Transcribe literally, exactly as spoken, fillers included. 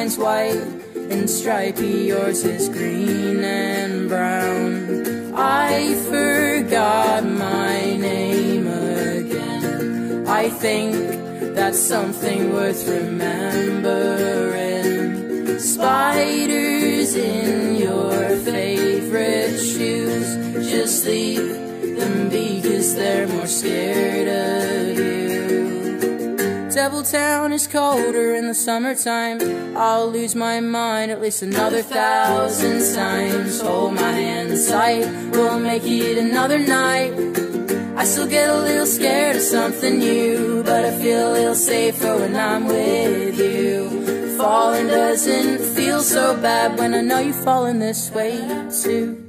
mine's white and stripey, yours is green and brown. I forgot my name again. I think that's something worth remembering. Spiders in your favorite shoes, just leave them be, 'cause they're more scared of you. Deviltown is colder in the summertime. I'll lose my mind at least another thousand times. Hold my hand tight, we'll make it another night. I still get a little scared of something new, but I feel a little safer when I'm with you. Falling doesn't feel so bad when I know you're falling this way too.